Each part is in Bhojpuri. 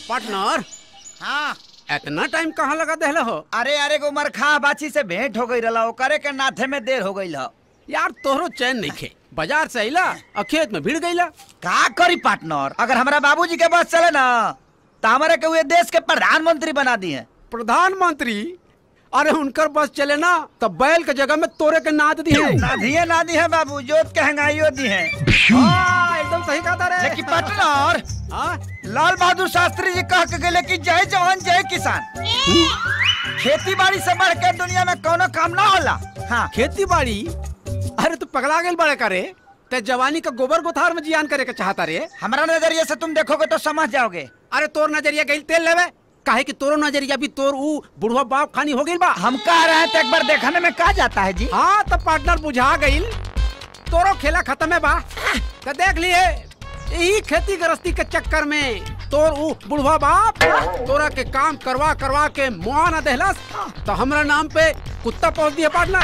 पार्टनर। हाँ इतना टाइम कहाँ लगा देहला हो? अरे उमर खा बाची से भेंट हो गई रहा, करे के नाथे में देर हो गई हो। यार तोहरो चैन नहीं खे, बाजार से अइला और खेत में भीड़ गईला। का करी पार्टनर, अगर हमारा बाबूजी के बस चले ना तो हमारे के हुए देश के प्रधानमंत्री बना दिए। प्रधानमंत्री? अरे उनकर बस चले ना तो बैल के जगह में तोरे के नाद दी है। ना दी है बाबू, जोत के हंगाइयो दी है। एकदम सही कहा रे। लेकिन पार्टनर लाल बहादुर शास्त्री जी कह के गए कि जय जवान जय किसान। खेती बाड़ी से बढ़ के दुनिया में कोनो काम ना होला। हाँ खेती बाड़ी? अरे तू पगला गेल बड़े करे, ते जवानी का गोबर गोथार में जियान करे के चाहता रे। हमारा नजरिए से तुम देखोगे तो समझ जाओगे। अरे तोर नजरिया गई तेल लेवे, काहे कि तोरो नजरिया भी तोर ऊ बुढ़वा बाप खानी हो गई बा। हम कह रहे हैं तो एक बार देखने में कहा जाता है जी। हाँ तो पार्टनर बुझा गई, तोरो खेला खत्म है बा। तो देख लिए यही खेती गृहस्थी के चक्कर में तोर ऊ बुढ़वा बाप तोरा के काम करवा करवा के मुआ न देहलस, तो हमरा नाम पे कुत्ता पहुंच दिया पार्टनर।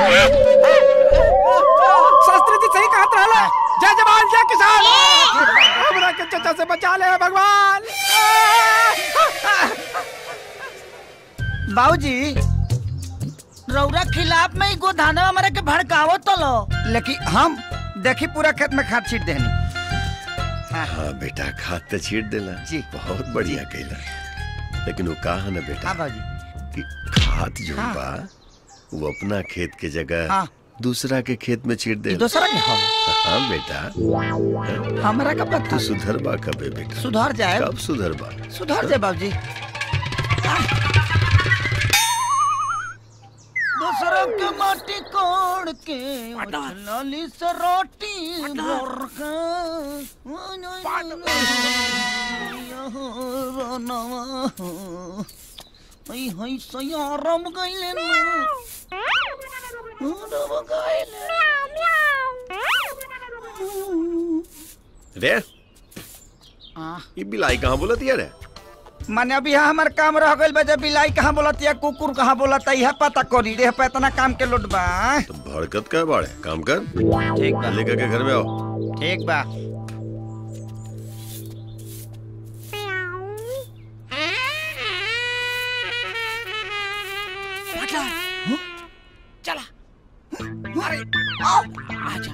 शास्त्री जी सही कहत रहला, जय जवान जय किसान। हमरा के चचा से बचा ले भगवान। बाबूजी रौरा खिलाफ में ही गोधाना हमारे के भड़कावो तो लो, लेकिन हम देखी पूरा खेत में खाद छीट देनी। हाँ बेटा, खाद तो छीट देला जी, बहुत बढ़िया कैला। लेकिन वो कहा ना बेटा कि खाद जो बा वो अपना खेत के जगह दूसरा के खेत में छीट दे। दूसरा के? हाँ बेटा, हमरा का पता। तू सुधर बा कबे बेटा? सुधर जाए। कब सुधर बा? सुधर जाए बाबूजी। दूसरा के माटी कोड़ के लाली से रोटी सयारम गईले रे ये बिलाई कहाँ बोलत यार? माने अभी यहाँ हमारे काम रह गइल बा, जब बिलाई कहाँ बोलत या कुकुर कहाँ बोलत है पता करी रे। पे इतना काम के लोट बा। तुम भड़कत का बाड़े, काम कर। ठीक बा, लेकर के घर में आओ। ठीक बा। चला अरे आओ आजा।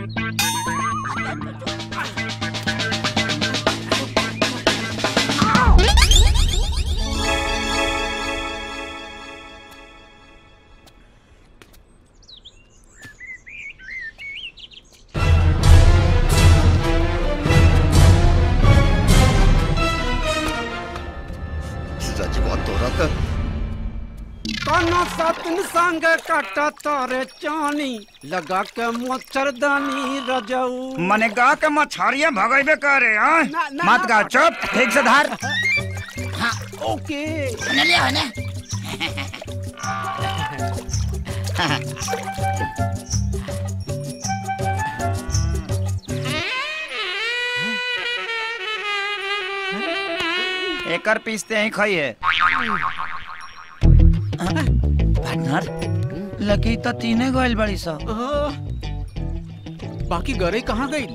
काना सातन संग काटा तारे चानी लगा के मच्छरदानी रजऊ। मने गा के मछरिया भगाइबे करे। मत गा, चुप, ठीक से धार। हाँ ओके ले आओ ना। एकर पीसते ही खाइए। पार्टनर लगी तो तीने गोइल बड़ी सा। बाकी गरे कहाँ गई?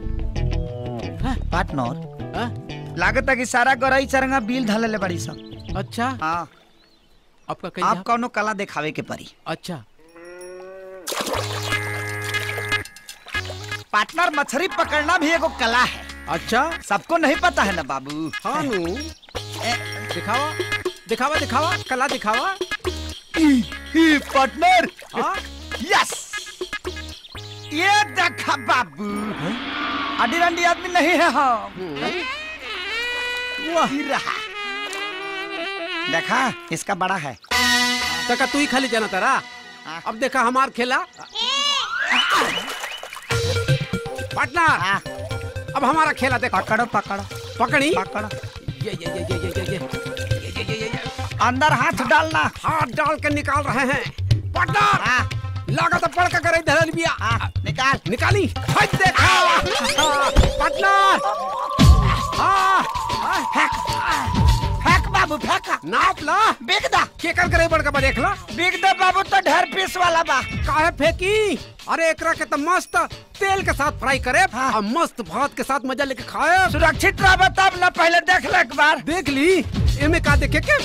पार्टनर लागत है कि सारा गरई चरंगा बिल ढले ले बड़ी सा। अच्छा हाँ, आपका आप कौनो कला दिखावे के परी। अच्छा पार्टनर मछली पकड़ना भी एगो कला है। अच्छा सबको नहीं पता है ना बाबू। हाँ नु दिखावा दिखावा दिखावा, कला दिखावा। पार्टनर यस, ये देखा बाबू, अडी रंडी आदमी नहीं है हम। वही रहा, देखा इसका बड़ा है। तका तू ही खाली जाना तारा। अब देखा हमार खेला। पार्टनर अब हमारा खेला देखो। पकड़ो पकड़ो पकड़ी पकड़ो। ये अंदर हाथ डालना। हाथ डाल के निकाल रहे हैं। पार्टनर लागत पड़ के करे धरल बिया। निकाल निकाली। हाय देखा पार्टनर। फेंक बाबू फेंक। नाप ला। बिग दा केकर करे बड़का बा देख ला। बिग दा बाबू तो ढेर पीस वाला बा। काहे फेंकी? अरे एकरा के तो मस्त तेल के साथ फ्राई करे और मस्त भात के साथ मजा लेके खाए। सुरक्षित रह तब ना, पहले देख ले एक बार। देख ली एमे का देखे के।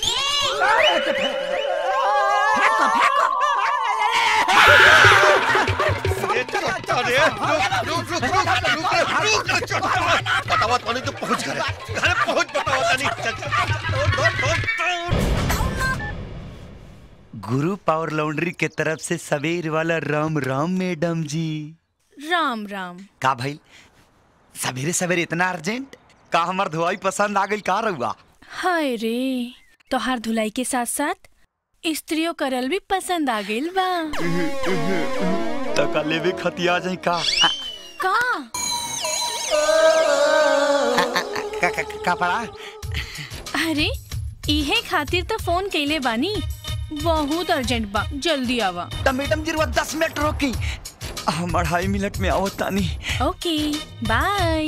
बतावा तो नहीं तो पहुंच घर पहुंच, बतावा नहीं। गुरु पावर लॉन्ड्री के तरफ से सवेर वाला राम राम मैडम जी। राम राम। का भाई सवेरे सवेरे इतना अर्जेंट? का हमार धुलाई पसंद आ गई का रहुआ? हाय रे, तोहार धुलाई के साथ साथ स्त्रियों करल भी पसंद आ गइल बा। तका लेवे खतिया जाई का? का पड़ा? अरे इहे खातिर तो फोन कइले बानी, बहुत अर्जेंट बा, जल्दी आवा। तो मैडम जी 10 मिनट रोकी, हम 2.5 मिनट में आओ तानी। ओके बाय।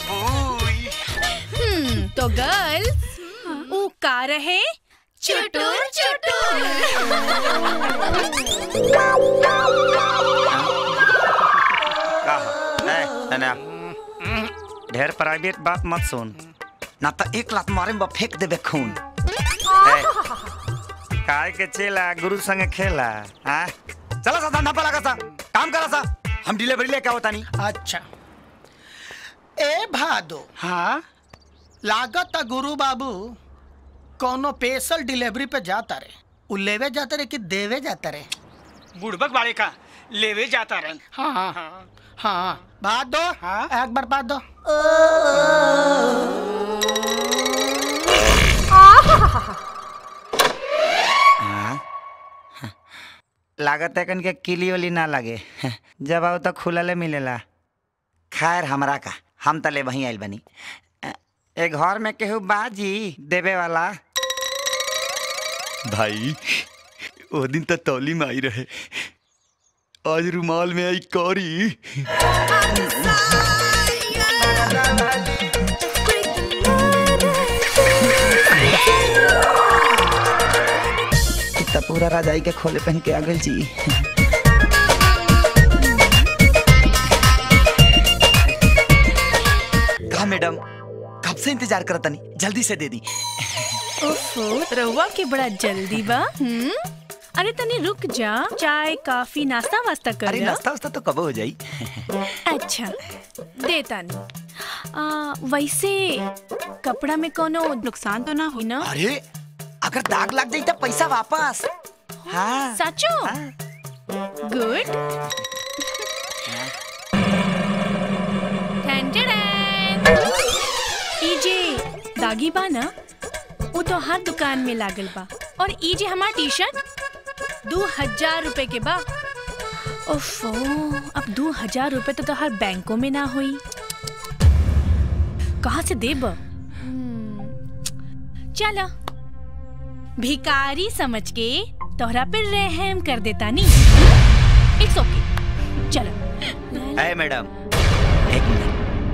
तो गर्ल्स ऊ का रहे चुटुर चुटुर। ढेर प्राइवेट बात मत सुन, ना तो एक लात मारे में फेंक देबे खून। काय के चेला गुरु संग खेला। चला सा धंधा लगा सा, काम करा सा, हम डिलीवरी लेके आवता नहीं। अच्छा ए भादो, हाँ लागत गुरु बाबू कोनो स्पेशल डिलीवरी पे जाता रे। उ लेवे जाता रे कि देवे जाता रे? बुड़बक वाले का लेवे जाता रहे। हाँ हाँ हाँ हाँ, बात दो। हाँ? एक बार बात दो। लागत है कि किली वाली ना लगे, जब आओ तो खुला ले मिलेला। खैर हमरा का, हम तले वहीं आइल बनी। एक घर में केहू बाजी देवे वाला। भाई वो दिन तो तौली में आई रहे, आज रुमाल में आई कौरी। कितना पूरा राजाई के खोले पहन के आ गई जी। कहा मैडम कब से इंतजार करता नहीं, जल्दी से दे दी। ओफो, रहुआ के बड़ा जल्दी बा। अरे तनी रुक जा, चाय कॉफी नाश्ता वास्ता कर। अरे नाश्ता वास्ता तो कब हो जाई। अच्छा दे तानी। वैसे कपड़ा में कोनो नुकसान तो ना हुई ना? अरे अगर दाग लग जाए तो पैसा वापस। हाँ सचो? गुड। इजे दागी बा ना, वो तो हर दुकान में लागल बा। और इजे हमार टी शर्ट 2000 रुपए के बा। ओफो, अब 2000 रुपए तो हर बैंकों में ना हुई, कहाँ से देब? चला भिकारी समझ के तोहरा पे रहम कर देता नी। इट्स ओके, चलो। ए मैडम एक मिनट,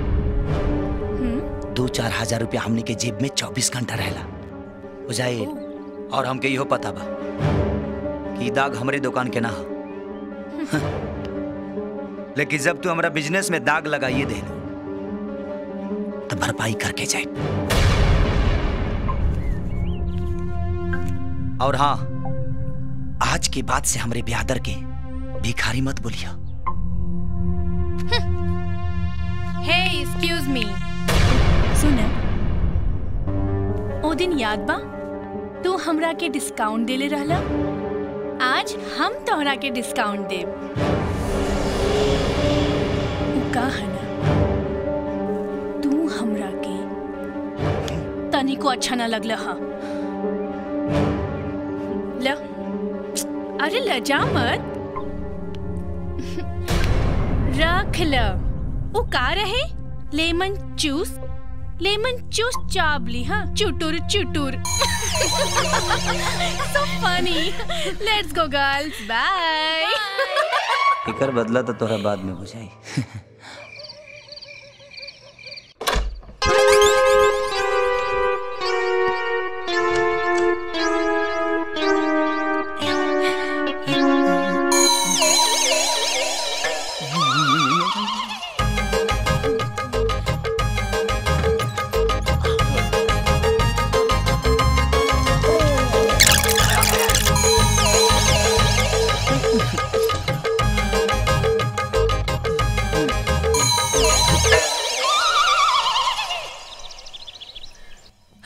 2-4 हजार रुपया हमने के जेब में 24 घंटा रहला हो जाए। और हमके इहो पता बा कि दाग हमारे दुकान के ना हो। लेकिन जब तू हमारा बिजनेस में दाग लगाइए दे तो भरपाई करके जाए। और हाँ, आज के बाद से हमारे ब्यादर के भिखारी मत बोलिया। हे एक्सक्यूज मी, सुन, ओ दिन याद बा तू हमरा के डिस्काउंट देले रहला? आज हम तोहरा के डिस्काउंट देब। उ का है ना, तू हमरा के तनिको अच्छा ना लगला। हाँ ल, अरे लजा मत, रख ल। उ का रहे? लेमन जूस, लेमन जूस चाबली। हाँ, चुटुर चुटुर। So funny. Let's go girls. Bye. इकर बदला तो तोरा बाद में हो जाए।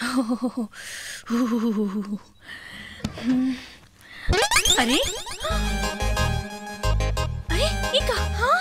अरे अरे ये का हाँ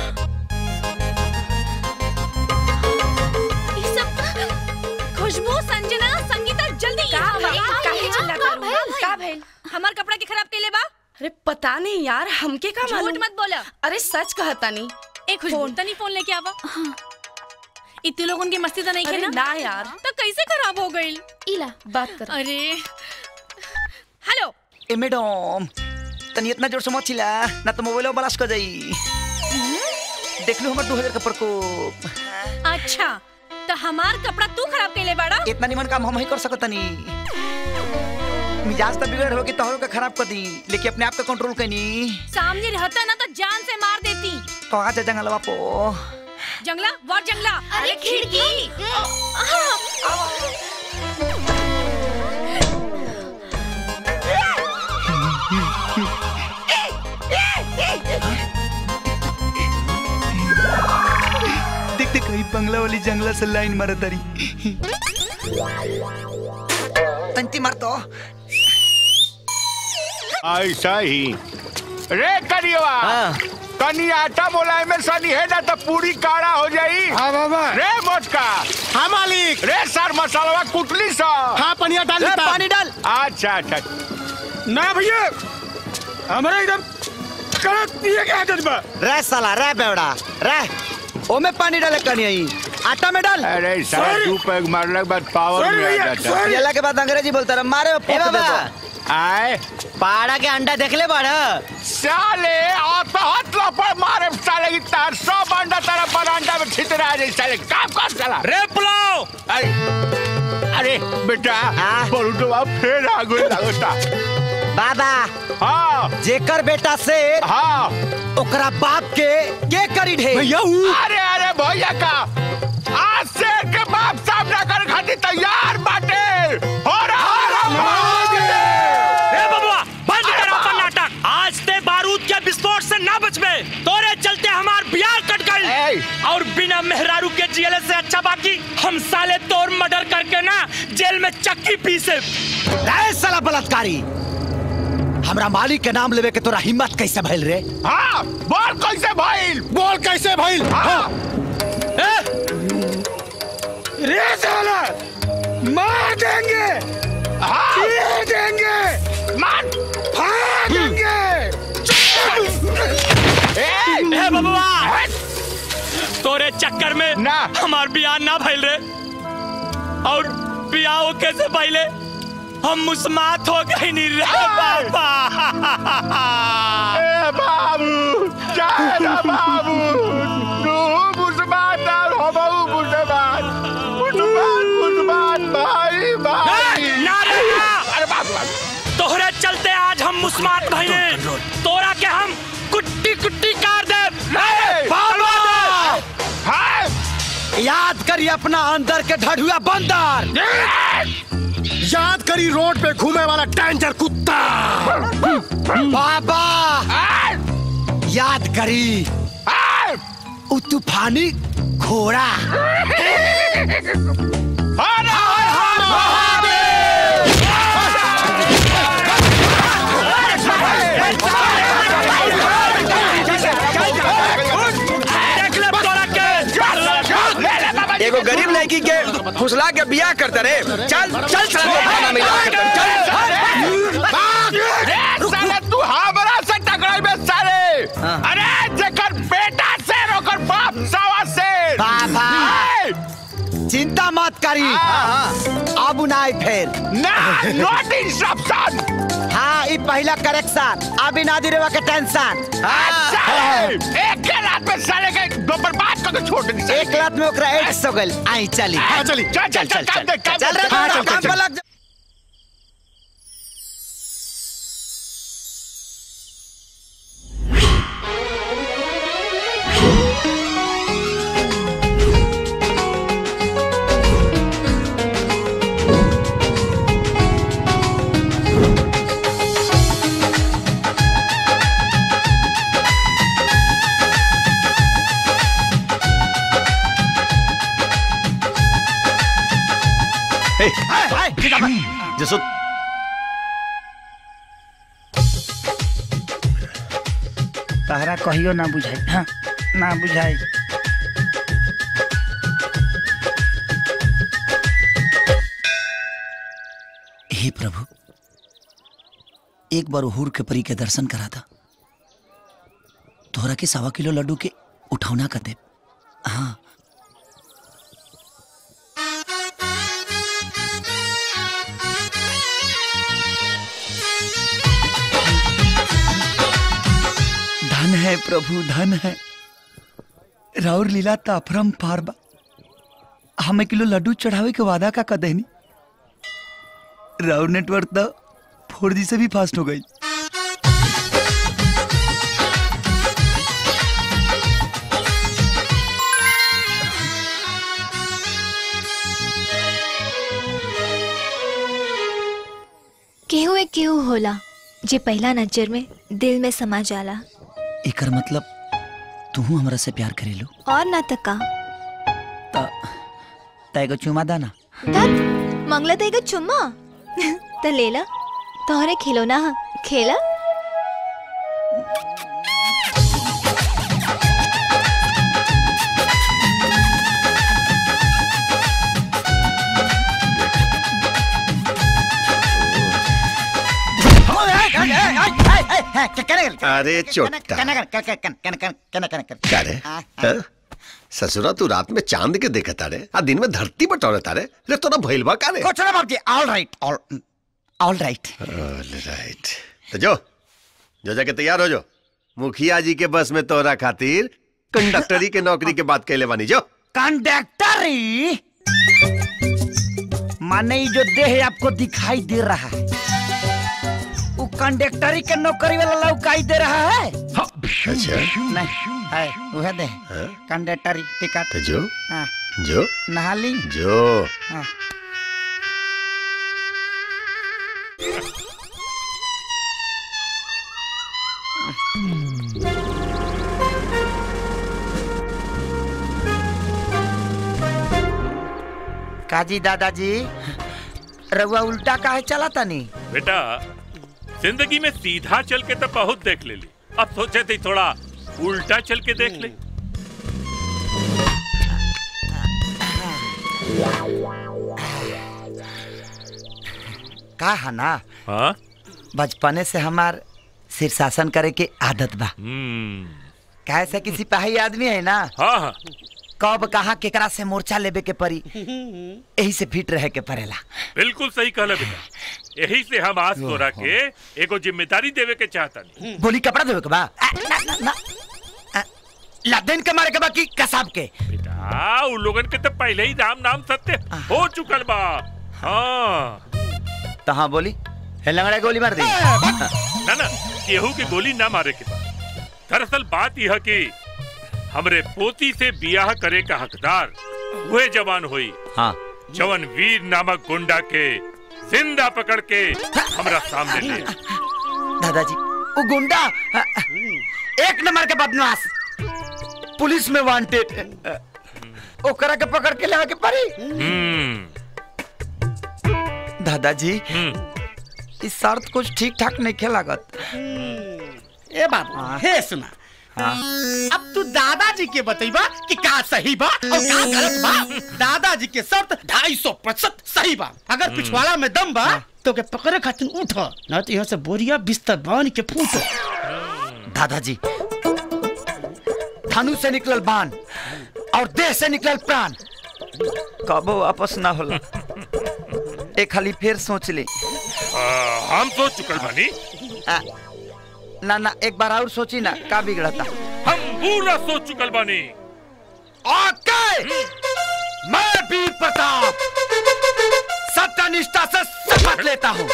ये सब खुशबू संजना संगीता जल्दी काहे चिल्लाता हो? का भइल? हमार कपड़ा के खराब केले बा। अरे पता नहीं यार, हमके का मालूम। झूठ मत बोला। अरे सच कहता नहीं। ए खुशबू तनी फोन लेके आवा। इतने लोगों की मस्ती तो नहीं अरे खेना ना यार, तो कैसे खराब हो गई? इला बात कर। अरे हेलो ए मैडम तनी इतना जोर से मत चिल्ला ना तो मोबाइल ब्लास्ट कर जाई। देख लो हमर 2000 का प्रकोप। अच्छा तो हमार कपड़ा तू खराब केले बाड़ा। इतना निमन काम हम ही कर सकतनी। मिजाज तो बिगड़ हो कि तोहरो का खराब कर दी, लेकिन अपने आप का कंट्रोल कनी। सामने रहता ना तो जान से मार देती। तो आ जा जंगलवा पो। जंगला वो जंगला। अरे खिड़की। देख देख कहीं बंगला वाली जंगला से लाइन मारा तारी। तंती मार तो ऐसा ही रे करिएवा। तनी आटा बोला में सनी है ना तो पूरी काढ़ा हो जाई। हाँ बाबा। रे मोटका। हाँ मालिक। रे सर मसाला कुटली सा। हाँ पनिया डाल देता। पानी डाल। अच्छा अच्छा ना भैया हमारा एकदम करत पिए के आदत बा। रे साला रे बेवड़ा रे ओमे पानी डाले कनी आई आटा में डाल। अरे सारा दू पैग मारने के बाद पावर में आ जाता है। येला के बाद अंग्रेजी बोलता रहा मारे पोक दे तो। आए पाड़ा के अंडा देख ले बाड़ा साले आता हाथ लपड़ मारे साले की तार 100 अंडा तेरा बरांडा में छितरा जाए साले काम कर साला। रे पुलाव। अरे बेटा बोलू तो आप फिर आगू लगता। बाबा हाँ जेकर बेटा से हाँ ओकरा बाप के करी ढे भैया अरे अरे भैया का आज से के बाप सामना कर खाती तैयार बाटे। हो रहा बबुआ बंद कर अपन नाटक। आज ते बारूद के विस्फोट से ना बचबे। तोरे चलते हमार बियाह कट गई और बिना मेहरारू के जियले से अच्छा बाकी हम साले तोर मर्डर करके ना जेल में चक्की पीसे। साला बलात्कारी हमरा मालिक के नाम लेवे के तोरा हिम्मत कैसे भइल रे? हाँ बोल कैसे भइल। बोल कैसे भइल। हाँ रे साला मार देंगे। हाँ देंगे मान फाड़ देंगे। ए बबुआ तोरे चक्कर में ना हमार बियाह ना भइल रे और बियाह हो कैसे पहले हम मुस्मात हो गई नहीं रे बाबा। ए बाबू जाए ना बाबू तू मुस्मात हो बाबू मुस्मात भाई भाई ना रे अरे बाबू तोहरे चलते आज हम मुस्मात भइले। तोरा के हम कुट्टी कुट्टी काट दे। बाबा हाँ याद करी अपना अंदर के ढढ़ुआ बंदर। याद करी रोड पे घूमे वाला डेंजर कुत्ता। बाबा याद करी उ तूफानी घोड़ा। एगो गरीब लड़की के फुसला के बियाह करते रे। चल चल साले तू हमरा से टकराई बे साले। अरे जेकर बेटा से रोकर बाप सवा से। बाबा चिंता मत करी अब नाई फेर ना नॉट इंस्ट्रक्शन। हाँ ये पहला करेक्शन अभी ना दी रेवा के टेंशन। एक के रात में साले के दो बर्बाद करके छोड़ दे। एक रात में ओकरा एड्स हो गइल। आई चली चल चल चल चल रे काम पे लग जा। जसो तहरा कहियो ना बुझाई। हाँ, ना बुझाई। हे प्रभु, एक बार हुर के परी के दर्शन करा था, तोहरा के 1.25 किलो लड्डू के उठौना कर दे। हाँ धन है प्रभु, धन है। राउर लीला ताफरम पारबा। हम 1 किलो लड्डू चढ़ावे के वादा का कदेनी। राउर नेटवर्क तो 4G से भी फास्ट हो गई। केहू एक केहू होला जे पहला नजर में दिल में समा जाला। एकर मतलब तू हमरा से प्यार करेलू? और ना तका तैगो चुमा दाना। मंगला तैगो चुम्मा त लेला, तोहरे खिलौना खेला। अरे चोटा ससुरा तू रात में चांद के देखा तारे आ दिन में धरती बटोरे तारे रे तोरा भइलबा का रे? कुछ ना बाबूजी। All right all right. तो जो जाके तैयार हो जो। मुखिया जी के बस में तोरा खातिर कंडक्टरी के नौकरी के बात कहले बानी। जो कंडक्टरी माने जो देह आपको दिखाई दे रहा है वो कंडक्टरी के नौकरी वाला लौकाई दे रहा है। अच्छा नहीं है वह दे कंडक्टरी टिकट। तो जो हाँ। जो नहा ली जो हाँ। काजी दादाजी रउआ उल्टा काहे चला तनी? बेटा जिंदगी में सीधा चल के तो बहुत देख ले ली, अब सोचे थे थोड़ा उल्टा चल के देख ले। का है ना, हाँ? बचपने से हमार शीर्षासन करे के आदत बा। काहे से किसी सिपाही आदमी है ना। हाँ हाँ। कब कहाँ केकरा से मोर्चा लेबे के परी, यही से फिट रहे के पड़ेला। बिल्कुल सही कहला बेटा, यही से हम आज तोरा के एगो जिम्मेदारी देवे के चाहता नहीं। बोली कपड़ा देवे के बा ना, ना, ना। लादेन के मारे के बा की कसाब के? बेटा उन लोगन के तो पहले ही राम नाम सत्य हो चुकल बा। हाँ तो हाँ बोली लंगड़ा गोली मार दी। ना ना केहू के गोली ना मारे के बा। दरअसल बात यह कि हमरे पोती से बियाह करे का हकदार वह जवान हुई। हाँ। जवन वीर नामक गुंडा के जिंदा पकड़ के हमरा सामने ले। दादाजी वो गुंडा एक नंबर के बदमाश, पुलिस में वांटेड, ओकरा के पकड़ के लेवे के पड़ी। दादाजी इस शर्त कुछ ठीक ठाक नहीं खे लागत। ए बाबू हे सुना, अब तू दादाजी के बतईबा कि का सही बा और का गलत बा। दादाजी के शर्त 250% सही बा। अगर पिछवाड़ा में दम बा तो के पकड़े खातिर उठ, ना तो यहाँ से बोरिया बिस्तर बांध के फूट। दादाजी धनु से निकलल बाण और देह से निकलल प्राण कबो वापस ना होला। एक खाली फिर सोच ले। हम सोच चुकल बानी। ना ना एक बार और सोची ना, का बिगड़ता? हम पूरा सोच चुकल बानी। ओके मैं वीर प्रताप सत्यनिष्ठा से शपथ लेता हूँ,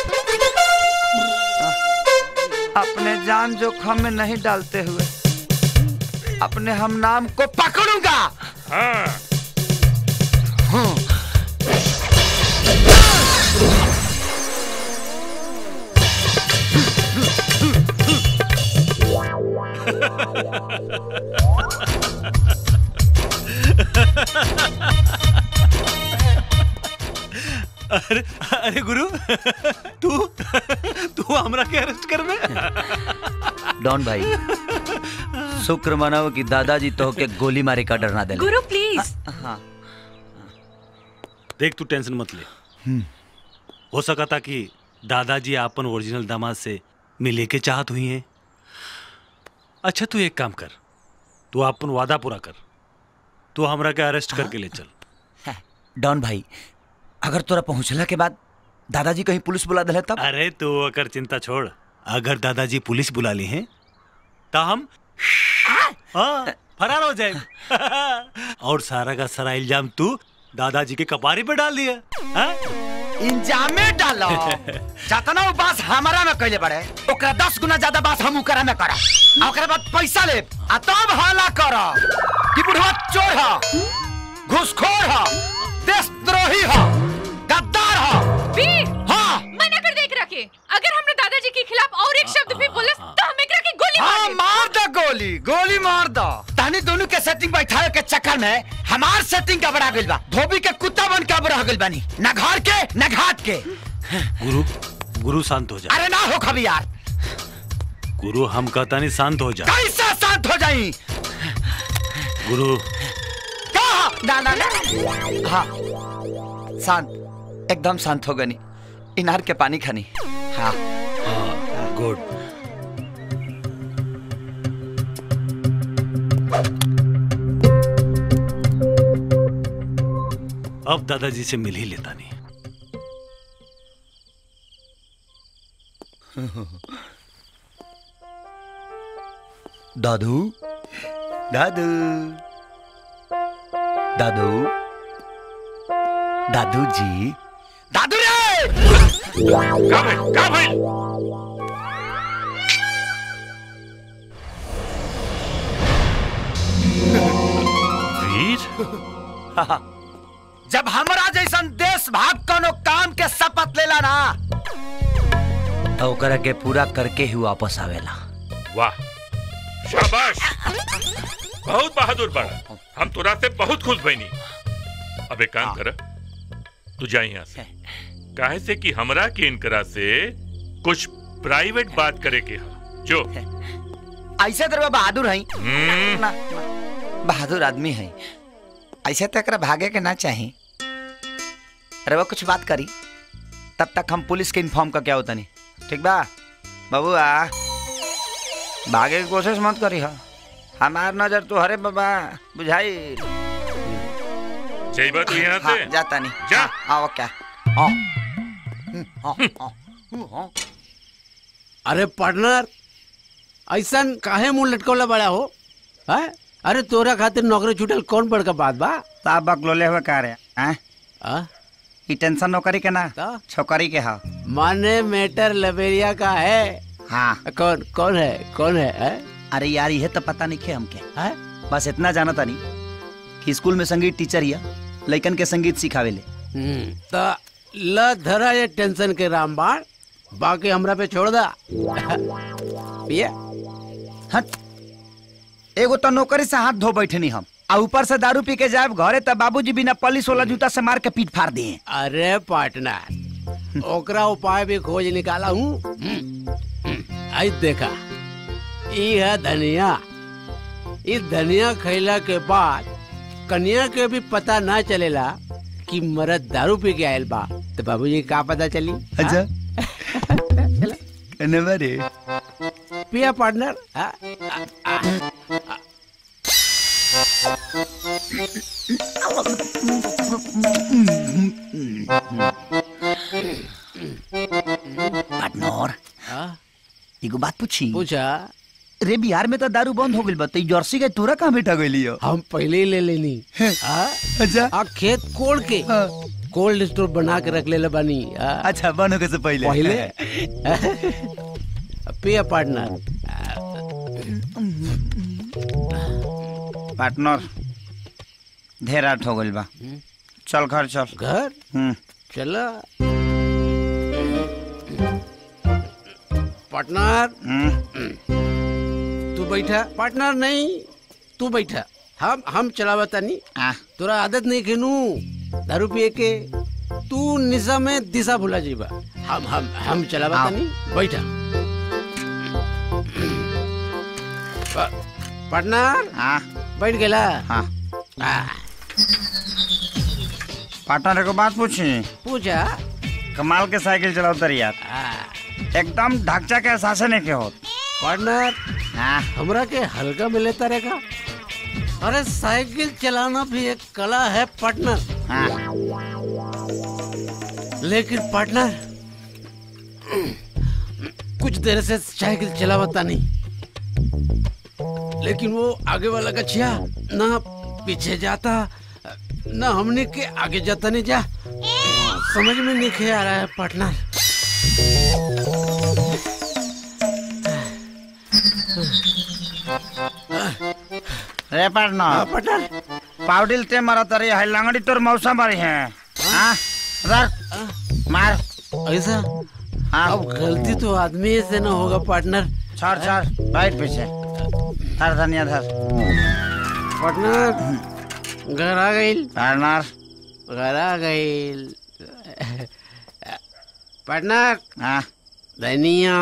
अपने जान जोखिम में नहीं डालते हुए अपने हम नाम को पकड़ूंगा। हाँ। हाँ। अरे गुरु तू हमरा के अरेस्ट करबे? डॉन भाई शुक्र मनाओ कि दादाजी तो के गोली मारे का डर ना दे। गुरु प्लीज। हाँ देख तू टेंशन मत ले। हो सका था कि दादाजी अपन ओरिजिनल दामाद से मिले के चाहत हुई हैं। अच्छा तू एक काम कर, तू अपन वादा पूरा कर, तू हमरा के अरेस्ट करके ले चल। डॉन भाई अगर तोरा पहुंचला के बाद दादाजी कहीं पुलिस बुला दे तब? अरे तू अगर चिंता छोड़, अगर दादाजी पुलिस बुला ली हैं तो हम फरार हो जाए और सारा का सारा इल्जाम तू दादाजी के कपारी पे डाल दिया। इंजाम में डालो जतना वो बास हमारा में कहले बड़े ओकरा 10 गुना ज्यादा बास हम ओकरा में करा आ ओकरा बाद पैसा ले आ तब हाला करा कि बुढ़वा चोर ह, घूसखोर ह, देशद्रोही ह, गद्दार ह। वीर हाँ मना कर देख रखे, अगर हमने दादाजी के खिलाफ और एक शब्द भी बोले तो हम एकरा की गोली हाँ मार दो गोली मार दो। तहनी दोनों के सेटिंग बैठावे के चक्कर में हमार सेटिंग का बड़ा गइल बा। धोबी के कुत्ता बन के रह गइल बानी, ना घर के ना घाट के। गुरु शांत हो जा। अरे ना हो खबी यार। गुरु हम कहता नहीं शांत हो जा। कैसे शांत हो जाई? गुरु ना हाँ शांत, एकदम शांत हो गनी। इनार के पानी खानी। हाँ गुड। अब दादाजी से मिल ही लेता नहीं। दादू दादू दादू दादू जी दादू रे का भाई जब हमरा जैसन देश भाग कोनो काम के शपथ लेला ना तो ओकरा के पूरा करके ही वापस आवेला। वाह शाबाश, बहुत बहादुर बड़ा। हम तोरा से बहुत खुश बनी। अब एक काम कर, तू जा यहाँ से, काहे से कि हमरा के इनकरा से कुछ प्राइवेट बात करे के है। जो ऐसे तरह बहादुर है ना, बहादुर आदमी है, ऐसे तक भागे के ना चाहिए। अरे वो कुछ बात करी तब तक हम पुलिस के इन्फॉर्म का क्या होता नहीं। ठीक बा बाबूआ, भागे की कोशिश मत करी। हमार नजर तो हरे बाबा बुझाई। चाहिए तू यहाँ से जाता नहीं जा। आओ क्या अरे पार्टनर ऐसा काहे मुंह लटकोला बड़ा हो है? अरे तोरा खातिर नौकरी छूटल कौन बड़का बात बा? साहब बकलोले हुए का रे ई टेंशन नौकरी के ना छोकरी के हा। माने मैटर लबेरिया का है। हाँ कौन है? अरे यार ये तो पता नहीं खे हमके है? बस इतना जाना था नहीं कि स्कूल में संगीत टीचर या लइकन के संगीत सिखावे ले। तो ल धरा ये टेंशन के रामबाण, बाकी हमरा पे छोड़ दा। पिया हट, एगो तो नौकरी से हाथ धो बैठे नहीं हम, आ ऊपर से दारू पी के जाए घरे तब बाबूजी बिना पॉलिश वाला जूता से मार के पीठ फाड़ दिए। अरे पार्टनर ओकरा उपाय भी खोज निकाला हूँ। आई देखा ई है धनिया। इस धनिया खैला के बाद कन्या के भी पता ना चलेला कि मर्द दारू पी के आयल बा, तो बाबूजी का पता चली? अच्छा कन्या रे पिया पार्टनर। पार्टनर एगो बात पूछी? पूछा। रे बिहार में तो दारू बंद हो गई बा, जर्सी के तोरा कहाँ बैठा गई? हम पहले ही ले लेनी। अच्छा खेत कोड़ के कोल्ड स्टोर बना के रख ले बानी। अच्छा बनो के से पहले पिया पार्टनर। पार्टनर ढेर रात हो गई बा, चल घर चल। घर चला पार्टनर। तू बैठा। पार्टनर नहीं तू बैठा, हम चलावता नहीं। तोरा आदत नहीं खेनू दारू पिए के, तू निशा में दिशा भुला जीबा। हम चला बता नहीं बैठा। पार्टनर बैठ गेला। पार्टनर को बात पूछी। पूछा। कमाल के साइकिल चलाओ तर यार, एकदम ढांचा के एहसास नहीं के हो। पार्टनर हमरा के हल्का मिले तरह का। अरे साइकिल चलाना भी एक कला है पार्टनर। लेकिन पार्टनर कुछ देर से साइकिल चलावता नहीं, लेकिन वो आगे वाला गछिया ना पीछे जाता ना हमने के आगे जाता नहीं जा। समझ में नहीं आ रहा है पार्टनर। रे पार्टनर पाउडिल ते मरा तरी है लंगड़ी तोर मौसा मारी है। रख मार ऐसा। अब गलती तो आदमी से ना होगा पार्टनर। छोड़ बैठ पीछे। धर धनिया धर। पार्टनर घर आ गई। पार्टनर घर आ गई। पार्टनर धनिया।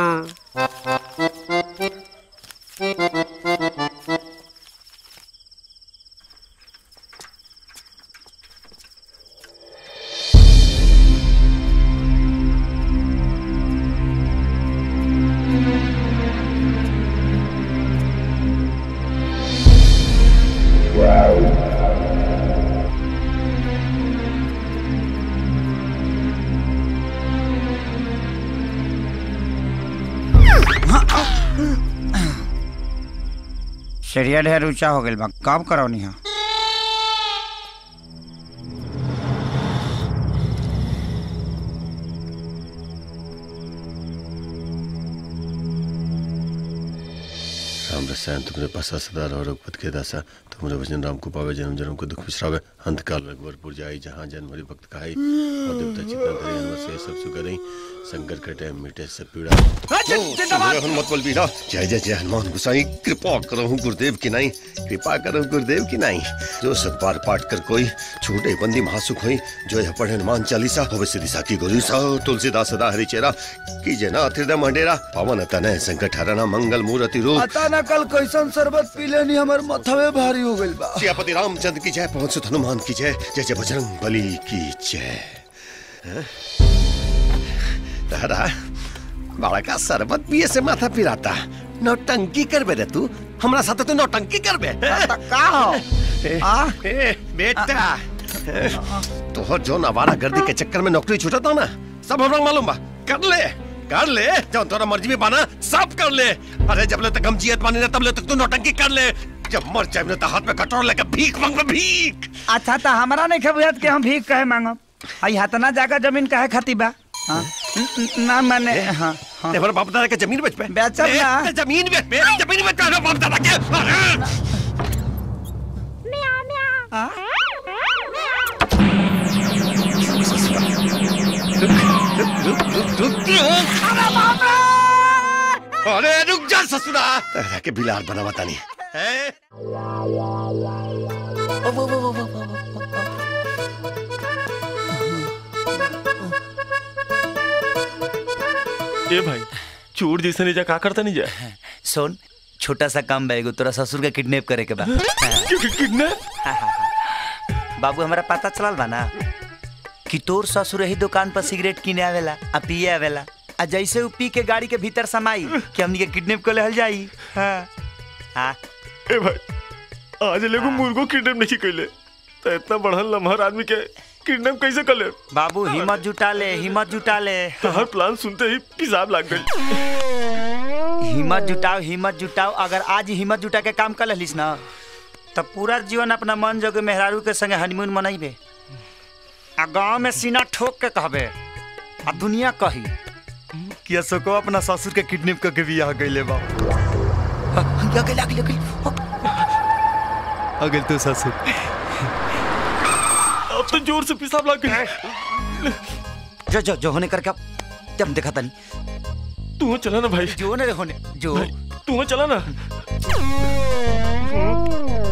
सीढ़िया ढेर ऊंचा हो गई बा, कब करौनी है? राम रसायन तुमरे पासा सदा रहो रघुपत के दासा। तुमरे वचन राम को पावे जन्म जन्म को दुख बिसरावे। अंत काल रघुवरपुर जाई जहाँ जन्म हरि भक्त कहाई। और देवता चित्तन धरे हनुमत से सब सुकरई। संकर कटे मिटे सब पीड़ा। हनुमत बल बीरा। जय जय जय हनुमान गोसाई। कृपा करहु गुरुदेव की नाई। कृपा करहु गुरुदेव की नाई। जो सतबार पाठ कर कोई छूटे बंदी महासुख होई। जो यह पढ़े हनुमान चालीसा होवे सिद्धि साकी गोरी सा। तुलसीदास सदा हरि चेरा कीजे नाथ हृदय मंडेरा। पवन तनय संकट हरना मंगल मूर्ति रूप। अता कल कैसन शरबत पी लेनी हमर मथवे भारी हो गइल बा। सियापति रामचंद्र की जय। पवन सुत हनुमान की जय। जय जय बजरंग बली की जय। तारा बड़ा का शरबत पिए से माथा पिराता। नौटंकी करबे रे तू। हमरा साथे तो नौटंकी करबे। का हो? बेटा तोहर जो नवारा गर्दी के चक्कर में नौकरी छूटता ना, सब हमरा मालूम बा। कर ले जब तोरा मर्जी में बाना सब कर ले। अरे जब ले तक हम जियत बानी ना तब ले तक तू नौटंकी कर ले। जब मर जाए तो हाथ में कटोरा लेके भीख मांगबे भीख। अच्छा तो हमारा नहीं खबुआत के हम भीख कहे मांगब। आई हाथना जाकर जमीन कहे खाती बा। ना माने हां तेरे बाप दादा के जमीन बेच पे। बेचब ना जमीन बेच पे। जमीन बेच पे बाप दादा के। अरे रुक जा ससुरा। तेरा के बिलार बना बता नहीं है। ए भाई चोर जैसे नहीं जा का करता नहीं जा। सुन छोटा सा काम बैगो तोरा ससुर के किडनैप करे के बा। किडनैप? बाबू हमारा पता चलल बा ना कि तोर ससुर ही दुकान पर सिगरेट किने आवेला आ पिए आवेला। आ जैसे उ पी के गाड़ी के भीतर समाई कि हमनी के किडनैप कर लेहल जाई। हां ए भाई आज लेगो मुर्गो किडनैप नहीं कइले तो इतना बढ़ल लम्हर आदमी के किडनैप कैसे कर ले? बाबू हिम्मत जुटा ले हिम्मत जुटा ले। हर प्लान सुनते ही पिसाब लग गई। हिम्मत जुटाओ। अगर आज हिम्मत जुटा के काम कर लेलिस ना तब पूरा जीवन अपना मन जोगे मेहरारू के संगे हनीमून मनाइबे। आ गांव में सीना ठोक के कहबे आ दुनिया कही कि अशोको अपना ससुर के किडनैप करके भी आ गइले बा। आ गइल तो ससुर। अब तो जोर से पिसाब लग गई। जो होने करके जब देखा था नहीं। तू चला ना भाई। जो न होने जो तू चला ना।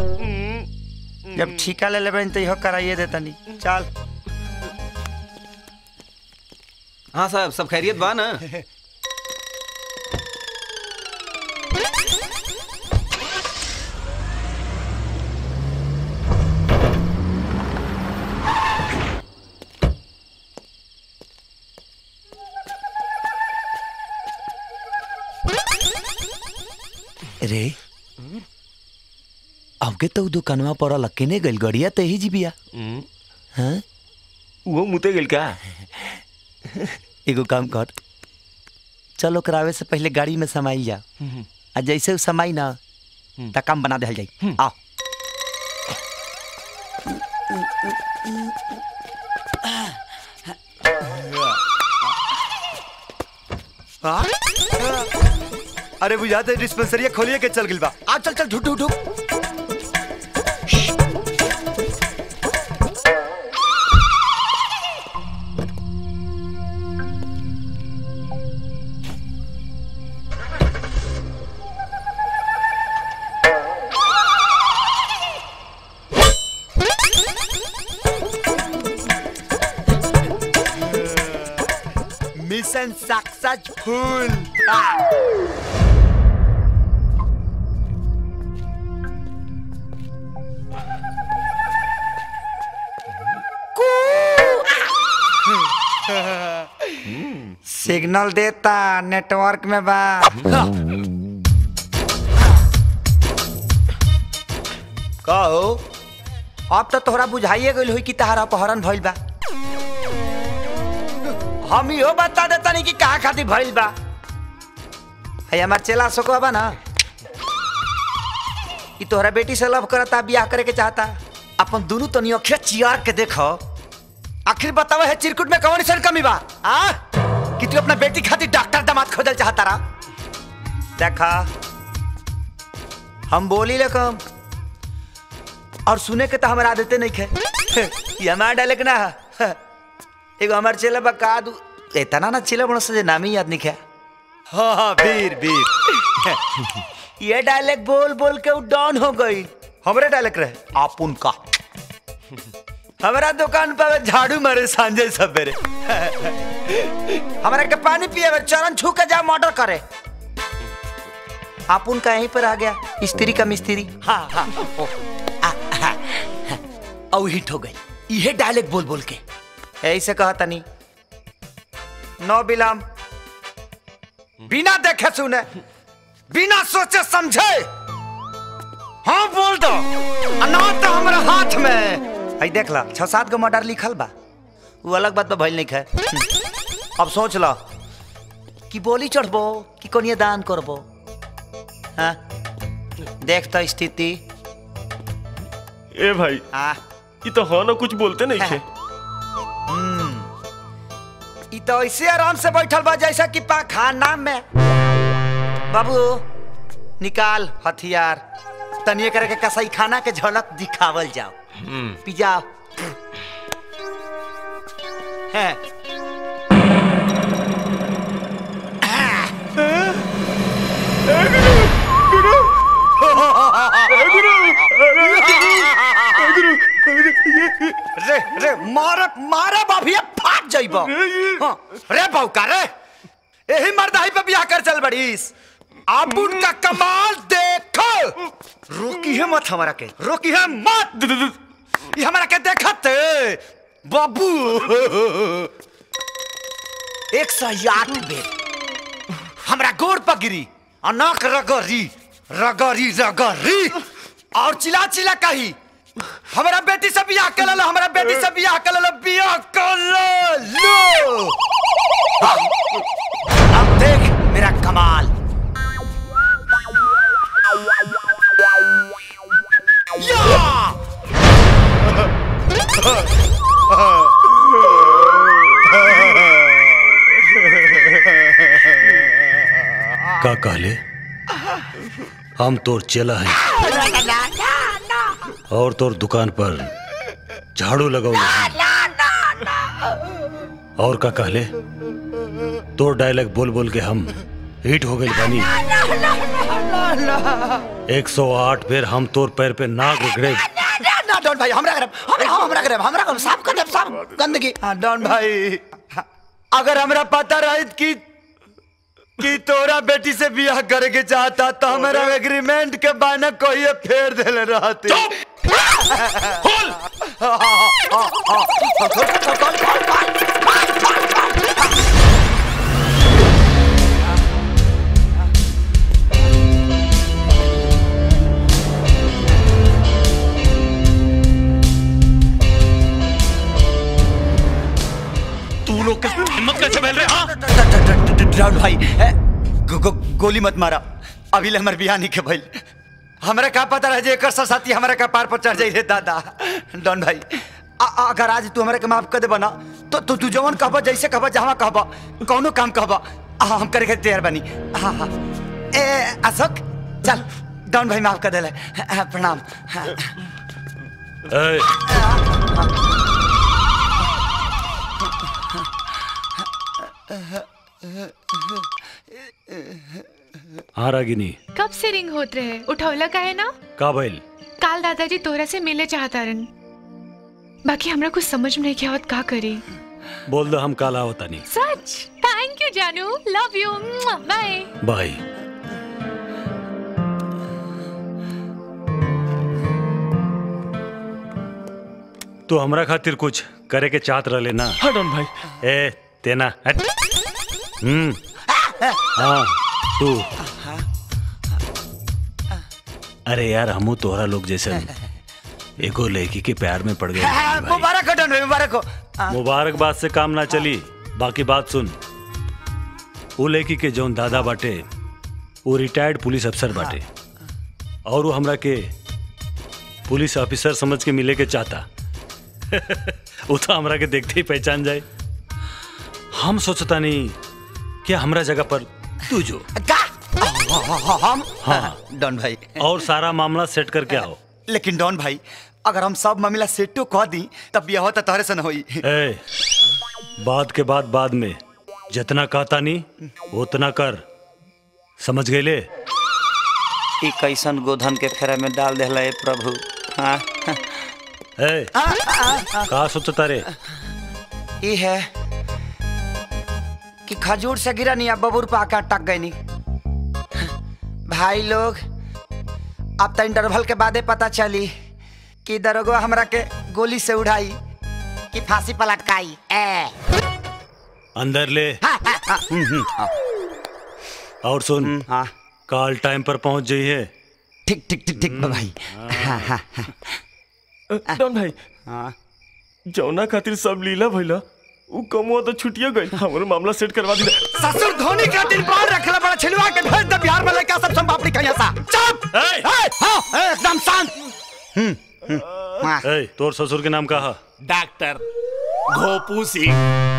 जब ठीका ले लेबे तो इहो कराइए देता नहीं। चल हाँ साहब, सब खैरियत बा ना? रे हमके तो दुकानवा पर लक्कीने गइल गड़िया ते ही जीबिया। हाँ वो मुते गइल का? एगो काम कर, चलो करावे से पहले गाड़ी में समाई जा, आ जैसे समाई ना ता काम बना दे जाई। आओ अरे बुझाते डिस्पेंसरी खोलिए के चल गिल बा। आ चल चल ढूंढ ढूंढ ढूंढ। Mission successful. सिग्नल देता नेटवर्क में बा। कहो अब तो तोहरा बुझाइए गइल होई कि तहरा अपहरण भइल बा। हम इहो बता देता नहीं कि कहा खातिर भइल बा। है हमार चेला सोको बा ना, ई तोहरा बेटी से लव करता, बियाह करे के चाहता। अपन दोनों तनी अखिया चियार के देखो, आखिर बतावा है चिरकुट में कौन सी कमी बा? आ कि तू अपना बेटी खातिर डॉक्टर दामाद खोजल चाहता रहा? देखा हम बोली ले कम और सुने के तो हमारा आदतें नहीं खे। ये हमारा डायलॉग ना है। एगो हमार चेला बका दू इतना ना चेला बनो से नाम ही याद नहीं खे। हाँ वीर वीर। ये डायलॉग बोल बोल के वो डाउन हो गई। हमरे डायलॉग रहे आप उनका। हमारा दुकान पर झाड़ू मारे सांझे सवेरे। हमारे के पानी पिए चरण छू के जा मर्डर करे। आप उनका यहीं पर आ गया स्त्री का मिस्त्री। हाँ हाँ औ हिट हो गई ये डायलॉग बोल बोल के। ऐसे कहा तनी नो बिलम, बिना देखे सुने बिना सोचे समझे हाँ बोल दो, अनाथ हमारे हाथ में। आई देख ला 6-7 गो मर्डर लिखल बा, वो अलग बात भइल नहीं है। अब सोच ला कि बोली चढ़बो कि कोनिए दान करबो। हाँ देख तो स्थिति। ए भाई ये तो हाँ ना कुछ बोलते नहीं थे। ये तो ऐसे आराम से बैठल बा जैसा कि पाखाना में। बाबू निकाल हथियार, तनिए करके कसाई खाना के झलक दिखावल जाओ। पिज्जा है रे रे मारे मारे बाभिया फाट जाइबो। रे बौका रे यही मर्दाही पे बियाह कर चल बड़ीस। अब उनका कमाल देखो। रोकी है मत हमारा के, रोकी है मत। ये हमारा के देखत बाबू 108 बेर हमरा गोड़ पर गिरी, अनाक रगरी रगरी रगरी और चिल्ला चिल्ला कही हमारा बेटी से बियाह कर लो, हमारा बेटी से बियाह कर लो, बियाह कर लो। अब देख मेरा कमाल। का कहले हम तोर चेला है और तोर दुकान पर झाड़ू लगाओ। और का कहले तोर डायलॉग बोल बोल के हम हिट हो गए बानी। 108 बेर हम तोर पैर पे नाक उगड़े। ना डॉन भाई हमरा साफ कर दे, साफ गंदगी। हाँ डॉन भाई अगर हमरा पता रहित कि तोरा बेटी से बियाह करे के चाहता तो हमारा एग्रीमेंट के बाना कोई फेर देले रहते। तू लोग हिम्मत कैसे फैल रहे? हाँ राउंड भाई गोली मत मारा, अभी ले हमार बियाह नहीं के भइल। हमरा का पता रहे जे एकर साथी हमरा का पार पर चढ़ जाई रे दादा। डॉन भाई अगर आज तू हमरा के माफ कर दे बना तो तू जवन कहबा जैसे कहबा जहां कहबा कौनो काम कहबा हम करे के तैयार बनी। हां हां ए अशोक चल डॉन भाई माफ कर देले प्रणाम। हाँ रागिनी, कब से रिंग होत रहे, उठौला का है ना? का भइल? काल दादाजी तोरा से मिले चाहता रन, बाकी हमरा कुछ समझ में नहीं क्या होत का करी। बोल दो हम काल आवता नहीं। सच? थैंक यू जानू, लव यू, बाय बाय। तो हमरा खातिर कुछ करे के चाहत रहे ना? हाँ डॉन भाई। ए तेना हट। हाँ तू। अरे यार हमू तोहरा लोग जैसे एगो लड़की के प्यार में पड़ गए। मुबारक हो डॉन भाई, मुबारक हो। मुबारकबाद से काम ना चली, बाकी बात सुन। वो लड़की के जौन दादा बाटे वो रिटायर्ड पुलिस अफसर बाटे और वो हमरा के पुलिस ऑफिसर समझ के मिले के चाहता। वो तो हमरा के देखते ही पहचान जाए। हम सोचता नहीं क्या हमरा जगह पर तू जो हम। हाँ डॉन भाई और सारा मामला सेट करके आओ। लेकिन डॉन भाई अगर हम सब मामला सेटो कह दी तब बियाह होता तोहरे से न होई। ए, बात के बाद में जितना कहता नहीं उतना कर, समझ गए ले? ई कैसन गोधन के फेरा में डाल देला है प्रभु। हाँ ए, का सोचता रे? ई है कि खजूर से गिरा नहीं अब बबूर पे आके अटक गई नहीं। भाई लोग अब तो इंटरवल के बादे पता चली कि दरोगा हमरा के गोली से उड़ाई कि फांसी पर लटकाई। अंदर ले। और सुन, कल टाइम पर पहुंच जाइए। ठीक ठीक ठीक ठीक भाई। डॉन भाई जौना खातिर सब लीला भइला उ कमुआ तो छुटिया गई। हमरो मामला सेट करवा दी। ससुर धोनी का दिन बाहर रखला बड़ा छिलवा के भेज दे बिहार में लेके सब संभापड़ी कहिया सा। चुप। हां एकदम शांत। ए, तोर ससुर के नाम का है? डॉक्टर घोपू सिंह।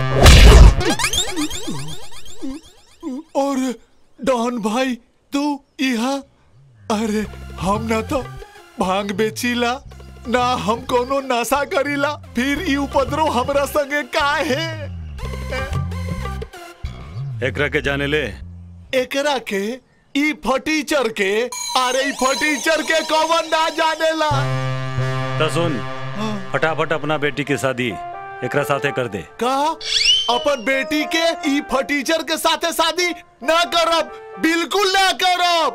और डॉन भाई तू यहाँ? अरे हम ना तो भांग बेचीला ना हम कोनो नशा करीला, फिर ई उपद्रव हमरा संगे का है? एकरा के जाने ले। एकरा के ई फटीचर के? अरे ई फटीचर के कौन ना जानेला? तो सुन, फटाफट अपना बेटी की शादी एकरा साथे कर दे। का अपन बेटी के ई फटीचर के साथे शादी ना करब, बिल्कुल ना करब।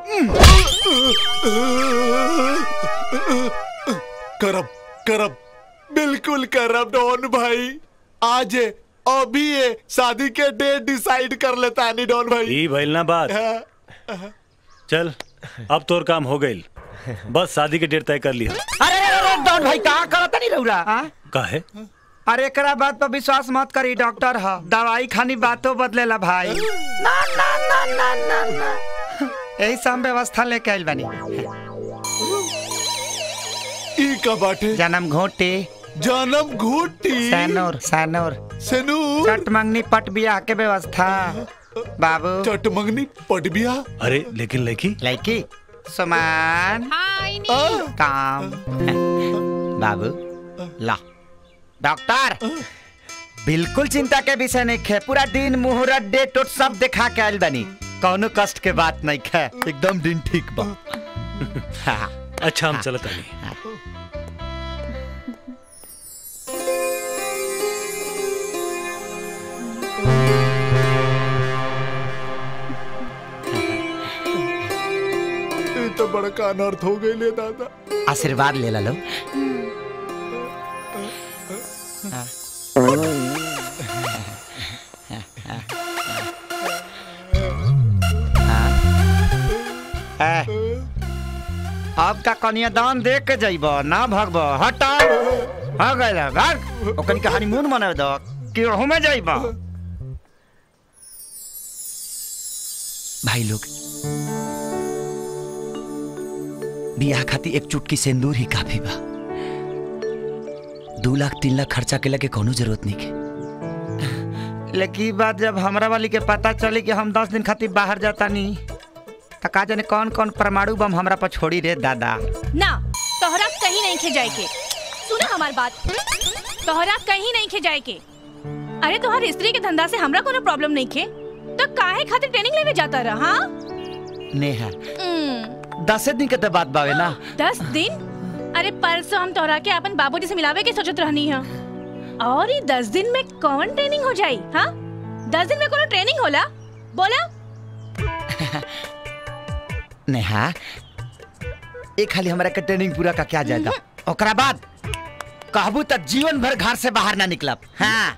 करब करब बिल्कुल करब डॉन भाई। आज अभी ये शादी के डेट डिसाइड कर लेता नहीं डॉन भाई। ई भइल ना बात। चल अब तोर काम हो गई, बस शादी के डेट तय कर लिया। अरे डॉन भाई कहाँ करता नहीं रहुरा? काहे? अरे एकरा बात पर विश्वास मत करी, डॉक्टर है, दवाई खानी बातों बदलेला भाई। ना ना ना ना ना ना यही सब व्यवस्था लेके आइल बनी। ई का बाटे? जन्म घोटी। जन्म घोटी? सैनूर सैनूर सैनूर। चट मंगनी पट बियाह के व्यवस्था बाबू। चट मंगनी पट बियाह? अरे लेकिन लड़की सुमान काम बाबू ला। डॉक्टर बिल्कुल चिंता के विषय नहीं है, पूरा दिन मुहूर्त डेट सब दिखा के आइल बनी, कौनो कष्ट के बात नहीं है, एकदम दिन ठीक बा। अच्छा हम चलत नहीं। बड़का अनर्थ हो गई ले दादा। आशीर्वाद ले लो। अब का कन्यादान देख के जाइब ना भागब। हटा हो गए भाग ओकनी के हनीमून मनावे दो केहू में जाइब। भाई लोग बियाह खातिर एक चुटकी सिंदूर ही काफी बा। 2 लाख 3 लाख खर्चा के लगे कोनो जरूरत नहीं के। लेकिन बात जब हमरा वाली के पता चली कि हम 10 दिन खातिर बाहर जाता नहीं तो का जाने कौन कौन परमाणु बम हमरा पर छोड़ी रे दादा। ना तोहरा कहीं नहीं खे जाए के। सुना हमार बात, तोहरा कहीं नहीं खे जाए के। अरे तोहर स्त्री के धंधा से हमरा कोनो प्रॉब्लम नहीं खे तो काहे खातिर ट्रेनिंग लेवे जाता रहा? हाँ नेहा 10 दिन के तो बात बावे ना। 10 दिन? अरे परसों हम तोहरा के अपन बाबूजी से मिलावे के सोचत रहनी है और ये 10 दिन में कौन ट्रेनिंग हो जाई? हाँ 10 दिन में कोनो ट्रेनिंग होला? बोला नेहा एक खाली हमरा के ट्रेनिंग पूरा का क्या जाएगा ओकरा बाद कहबू तो जीवन भर घर से बाहर ना निकलब। हाँ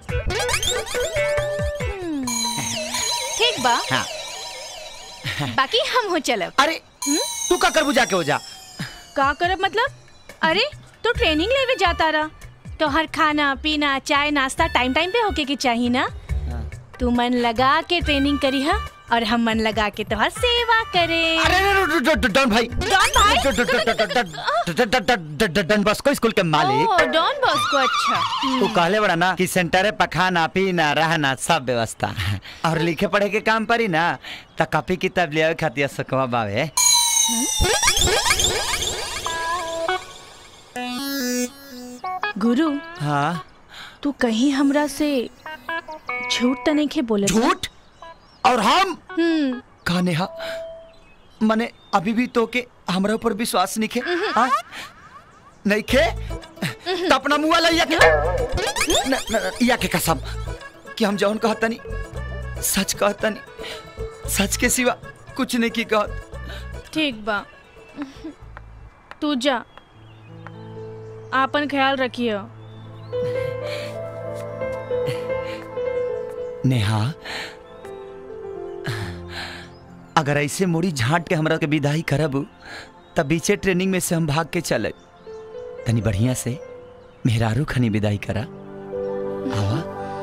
ठीक बा। हाँ। बाकी हम हो चलब। अरे तू का करबू जाके हो जा। का करब मतलब? अरे तू ट्रेनिंग लेवे जाता रहा तो हर खाना पीना चाय नाश्ता टाइम टाइम पे होके के चाहिए ना। तू मन लगा के ट्रेनिंग करी है और हम मन लगा के तोहर सेवा करे। अरे डॉन भाई, डॉन बॉस्को स्कूल के मालिक। डॉन बॉस्को, अच्छा। तू कहले बड़ा ना कि सेंटर पे खाना पीना रहना सब व्यवस्था और लिखे पढ़े के काम परी ना तो कॉपी किताब ले आवे खातिर सकवा बावे। गुरु हाँ तू कहीं हमरा से झूठ तो नहीं खे बोले? झूठ? और हम का नेहा मने अभी भी तो के हमरा ऊपर विश्वास नहीं खे? नहीं खे तो अपना मुआ ला या के कसम कि हम जौन कहता नहीं सच कहता नहीं, सच के सिवा कुछ नहीं की कहत। ठीक बा तू जा आपन ख्याल रखियो। नेहा अगर ऐसे मुड़ी झांट के हमरा के विदाई करब तब बीचे ट्रेनिंग में से हम भाग के चले तनी बढ़िया से मेहरारू खनी विदाई करा। आवा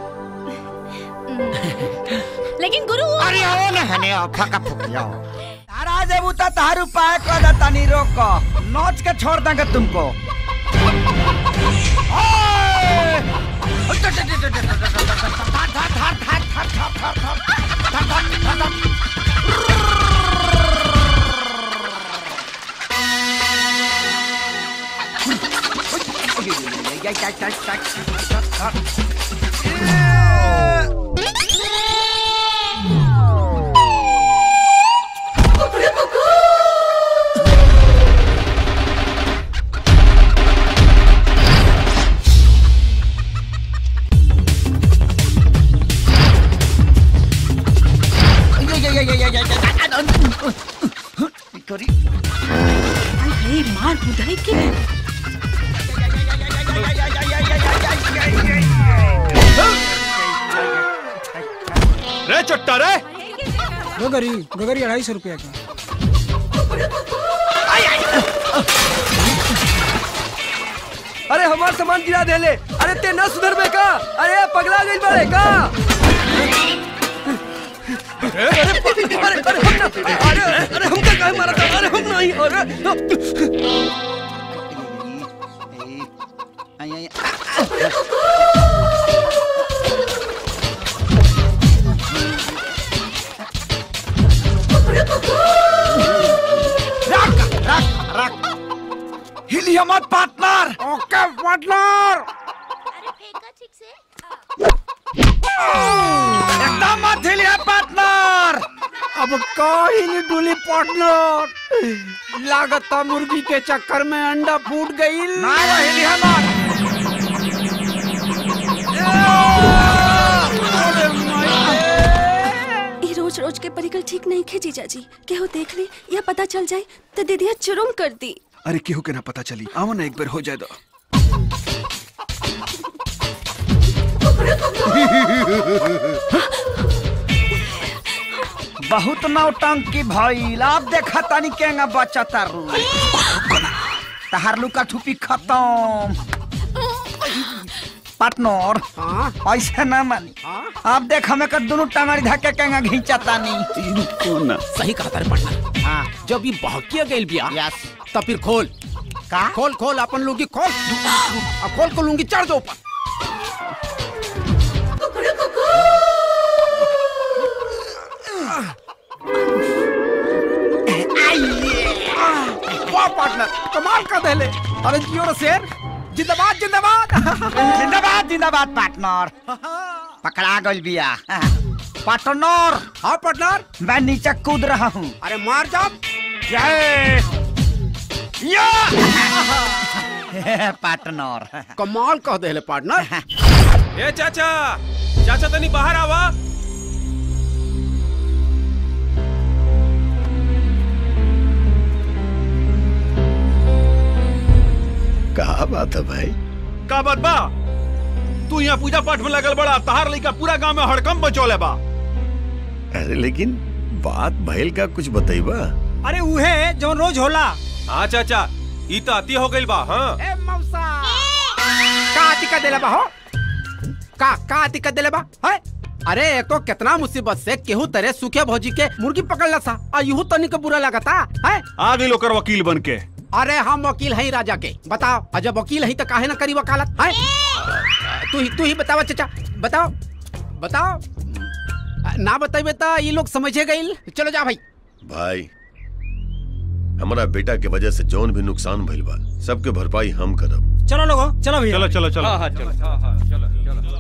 लेकिन गुरु अरे आओ ना हने आओ फका फुकिया तारा जब उता तारू पाए को दा तनी रोक नोच के छोड़ देंगे तुमको। मार बुधाई के रे चट्टा रे गगरी 250 रुपया की। अरे हमार सामान गिरा देले। अरे ते न सुधर बे का? अरे पगला गइल बाड़े का? अरे हम क्या काहे मारा था? अरे हम नहीं। हिलिया मत पार्टनर। ओके पार्टनर। एकदम मत हिलिया पार्टनर। अब काहिली डुली पार्टनर। लागता मुर्गी के चक्कर में अंडा फूट गई। ना हिलिया मत। रोज सोच के परिकल ठीक नहीं खे जीजा जी। केहू देख ली या पता चल जाए तो दीदिया चुरुम कर दी। अरे केहू के ना पता चली, आओ ना एक बार हो जाए दो। बहुत नौटंकी भइल। अब देखा तानी केंगा बच्चा तारू। तहार लुका ठुपी खत्म। पार्टनर ऐसे ना मानी। अब देख हमें कर दोनों टांगड़ी धक्के केंगा घिंचा तानी। सही कहा तारे पार्टनर। हाँ जब ये बहकिया गइल बिया तो फिर खोल का खोल खोल अपन लुंगी खोल। खोल को लुंगी चढ़ दो ऊपर। वाह पार्टनर कमाल का दहले। अरे जियो रे शेर, जिंदाबाद जिंदाबाद। जिंदाबाद जिंदाबाद पार्टनर। पकड़ा गइल बिया पार्टनर। हाँ पार्टनर मैं नीचे कूद रहा हूँ। अरे मार जा। पार्टनर कमाल कह दे पार्टनर। ए चाचा, चाचा तनी बाहर आवा। कहा बात है भाई? का बात बा? तू यहाँ पूजा पाठ में लगल बड़ा, तहार लइका पूरा गांव में हड़कम बचौले बा। अरे लेकिन बात भइल का कुछ बताइबा? अरे उहे जो रोज होला। हाँ चाचा, ई तो अति हो गइल बा। हाँ ए मौसा का दिक्कत देले बा हो? का दिक्कत देले बा? है अरे एको कितना मुसीबत से केहू तरह सूखे भौजी के मुर्गी पकड़ला सा आ यूं तनी के बुरा लगता है। आ गइल ओकर वकील बन के। अरे हम वकील है राजा के। बताओ अजब वकील है तो काहे ना करी वकालत है? तू ही बतावा चाचा, बताओ बताओ। ना बताइबे तो ये लोग समझे गइल। चलो जा भाई। भाई हमारा बेटा के वजह से जौन भी नुकसान भइल बा सबके भरपाई हम करब। चलो लोगो, चलो भैया। चलो चलो चलो। हाँ चलो चलो।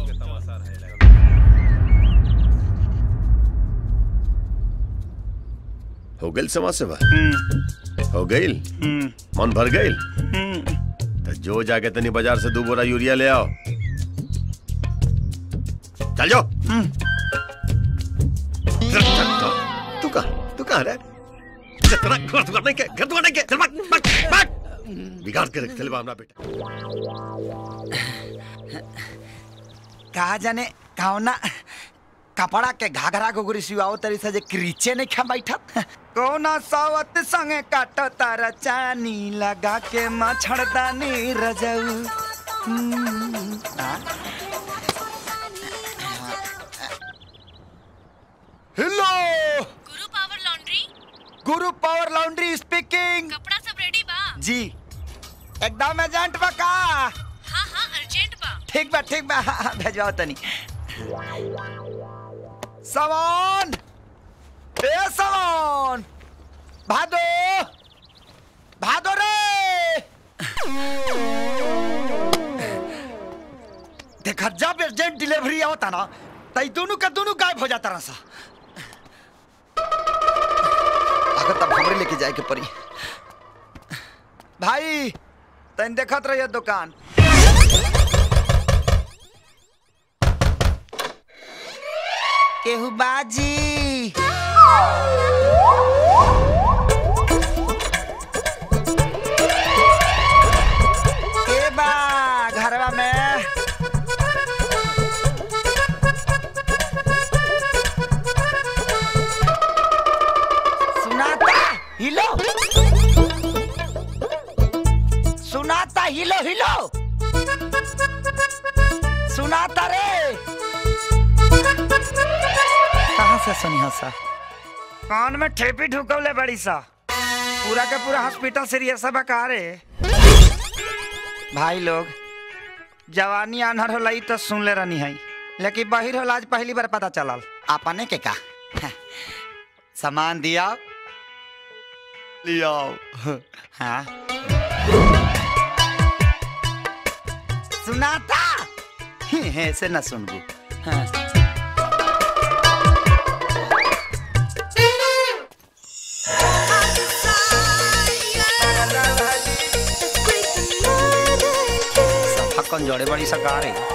हो गइल समाज सेवा? हो गइल? मन भर गइल? तो जो जाके तनी बाजार से 2 बोरा यूरिया ले आओ। चल जाओ। तू कहाँ रह? घर के बिगाड़ के रख चलवा हमरा बेटा। कहा जाने कौना कपड़ा के घाघरा गोगरी सिवाओ तरी से जे क्रीचे नहीं खा बैठत। कोना सावत संगे काटो तारा चानी लगा के मछड़दानी रजऊ। Hello Guru power laundry. Guru power laundry speaking. कपड़ा सब रेडी बा? जी एकदम एजेंट बा का? हाँ हाँ अर्जेंट बा। ठीक बा भेजवाओ तनी सामान। ए सामान भादो भादो रे। देखा जब एजेंट डिलीवरी आवता ना तई दोनों का दोनों गायब हो जाता रहा। अगर तब हमरे लेके जाए के पड़ी। भाई तन देखत रहिए दुकान। केहू बाजी के बा घरवा में? सुनाता हिलो, सुनाता हिलो हिलो, सुनाता रे। कहाँ से सुनी हो सा? कान में ठेपी ढुकवले बड़ी सा। पूरा का पूरा हॉस्पिटल सीरियस बका रे। भाई लोग जवानी आनहर होला तो सुन ले रहनी है, लेकिन बहिर होला आज पहली बार पता चलल। आपने के का सामान दिया लिया। हाँ सुनाता ऐसे ना सुनबू। हाँ कौन जोड़े बड़ी सरकार है।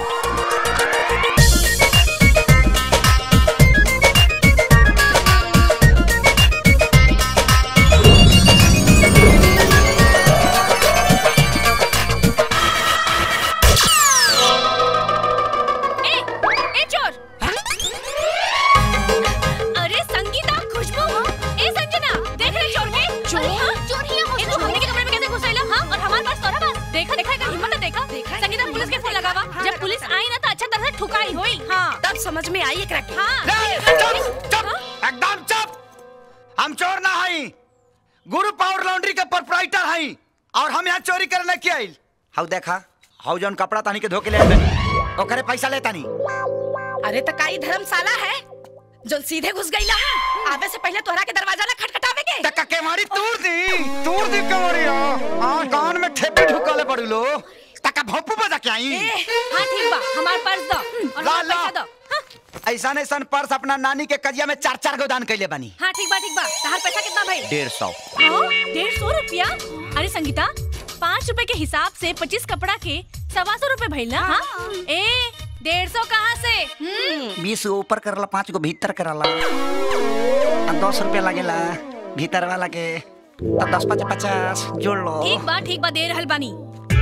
देखा देखा एकर हिम्मत देखा संगीता पुलिस के फोन लगावा जब पुलिस आई ना तो अच्छा तरह से ठुकाई होई हां तब समझ में आई एकरा के हां एकदम चुप। हम चोर ना हई, गुरु पावर लॉन्ड्री के प्रोप्राइटर हई और हम यहाँ चोरी करने के आइल। हाउ देखा, हाउ जौन कपड़ा तानी के धोके ले आइल ओकरे पैसा लेता नहीं। अरे त काई धर्मशाला है जो सीधे घुस गईला है। आवे से पहले तोहरा के दरवाजा ना खटखटावे के। तक के मारी तूर दी कमरिया। हां कान में ठेपी ढुकाले पड़ू लो। तक भोपू बजा के आई। हां ठीक बा, हमार पर्स दो और हमार पैसा दो। ऐसा ऐसा पर्स अपना नानी के कजिया में 4-4 गो दान कैले बानी। हां ठीक बा तहार पैसा कितना भाई? 150। 150 रुपया? अरे संगीता 5 रुपए के हिसाब से 25 कपड़ा के 125 रुपए भइल ना। हां ए 150 कहाँ से? 20 ऊपर करला, 5 को भीतर करला। 10 रुपया लगेला भीतर वाला के, तब 10-5 50 जोड़ लो। ठीक बा दे रहल बानी।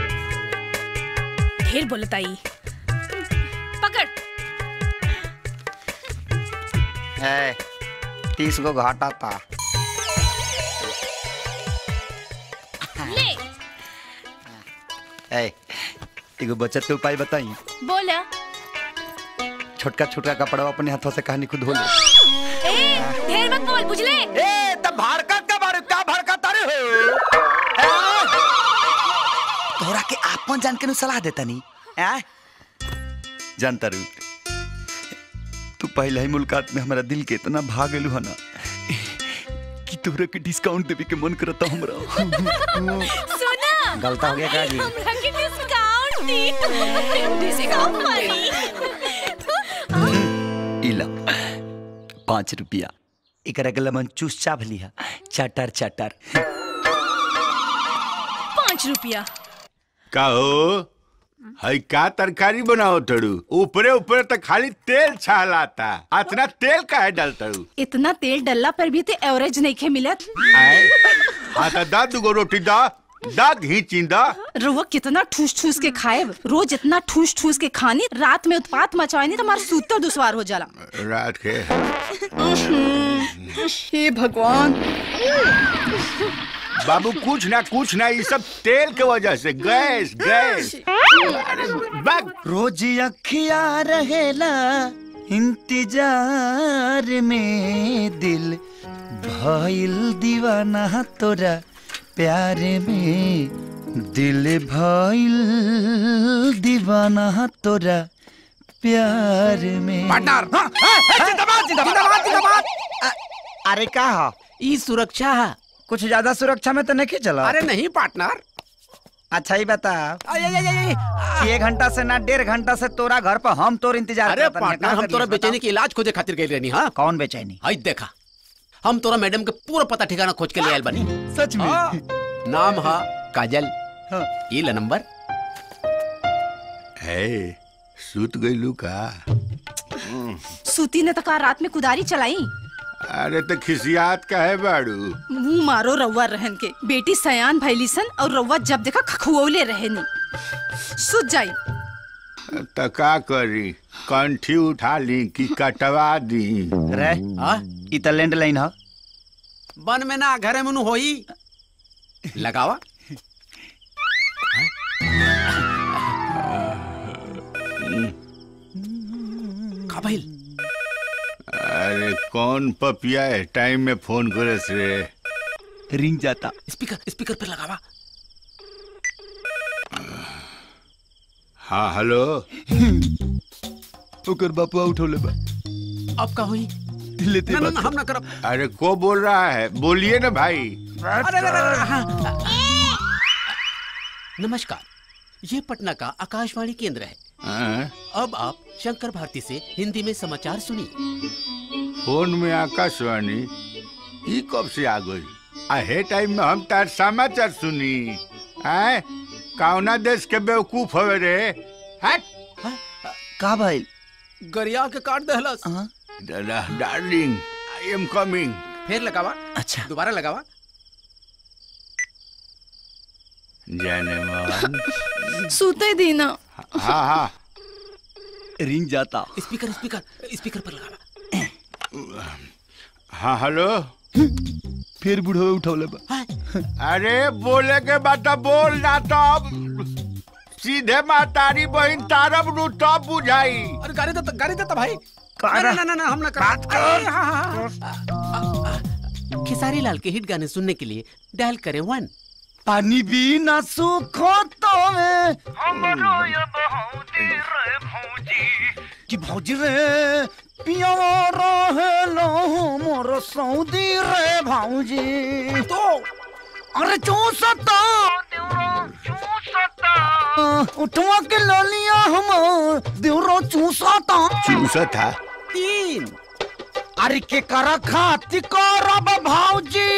ढेर बोलताई। पकड़। 30 को घाटा था। ले। एगो बचत के उपाय बताई। बोला। छोटका कपड़ा अपने हाथों से कहानी खुद धो ले। ढेर मत बोल बुझले। तब भड़कत का बारे का भड़कत अरे हो। तोरा के आपन जान के नु सलाह देता नी। जानता रू तू पहले ही मुलाकात में हमारा दिल के इतना भाग गेलू है ना कि तोरा के डिस्काउंट देवे के मन करता हमरा। सुना गलत हो गया का जी? हमरा के डिस्काउंट दी। डिस्काउंट वाली। इला 5 रुपया एकरा के लमन चूस चाभ लिया चटर 5 रुपया का हो? हई का तरकारी बनाओ तड़ू? ऊपरे तक खाली तेल छालाता। इतना तेल काहे डालतड़ू? इतना तेल डलला पर भी ते एवरेज नहीं खे मिलत। हाँ तो दा दुगो रोटी दा घी चिंदा। रोवा कितना ठूस के खाए, रोज इतना ठूस के खानी, रात में उत्पात मचाएनी तो हमारा सूतर दुश्वार हो जाला। रात के हे भगवान। बाबू कुछ ना ये सब तेल के वजह से गैस। रोज अखिया रहेला इंतजार में, दिल भइल दीवाना तोरा प्यार में, दिल भइल दीवाना तोरा प्यार में। पार्टनर जिंदाबाद। अरे का हो? ई सुरक्षा है। कुछ ज्यादा सुरक्षा में तो नहीं चला। अरे नहीं पार्टनर। अच्छा ही बता, 1 घंटा से ना 1.5 घंटा से तोरा घर पर हम तोर इंतजार। अरे पार्टनर हम तोरा बेचैनी के इलाज खोजे खातिर गए रहनी। हाँ कौन बेचैनी? हाय देखा हम तोरा मैडम के पूरा पता ठिकाना खोज के ले आयल बनी। सच में? नाम है काजल। ये ला नंबर। सूत गईलू का? सूती ने तो कहा रात में कुदारी चलाई। अरे तो खिसियात का है बाड़ू? मुंह मारो रउआ रहन के। बेटी सयान भैलीसन और रउआ जब देखा खखुओले रहनी। सुत जाई। तो का करी? कंठी उठा ली कि कटवा दी? रे ई तो लैंडलाइन है। बन में ना घरे में होई लगावा। का भइल? अरे कौन पपिया है टाइम में फोन करे रे? रिंग जाता। स्पीकर पे लगावा। हाँ हेलो। ओकर बापुआ उठौले बा। अब का हुई? लेते ना हम ना करब। अरे को बोल रहा है? बोलिए ना भाई। अरे नमस्कार, ये पटना का आकाशवाणी केंद्र है। अब आप शंकर भारती से हिंदी में समाचार सुनिए। फोन में आकाशवाणी ई कब से आ गई? आहे टाइम में हम तार समाचार सुनी। आए कौना देश के बेवकूफ हवे रे? हट का भाई? गरिया के काट देहलस। Darling I am coming. फिर लगावा। अच्छा दोबारा लगावा। जाने मन सूते दीना। हाँ रिंग जाता। स्पीकर पर लगावा। हाँ हेलो। फिर बुढ़ो उठौले बा। अरे बोले के बाद तो बोल ना, तो सीधे मातारी बहन तारब नु तब बुझाई। अरे गाड़ी देता भाई। ना हम ना बात कर। खेसारी लाल के हिट गाने सुनने के लिए डायल करें 1। पानी भी ना सूखो तो में कि भौजी रे पिया रहे लो मोर सऊदी रे भौजी तो अरे चूसता उठवा के ललिया हम देवरो चूसता 3। अरे के करा खाती करब भौजी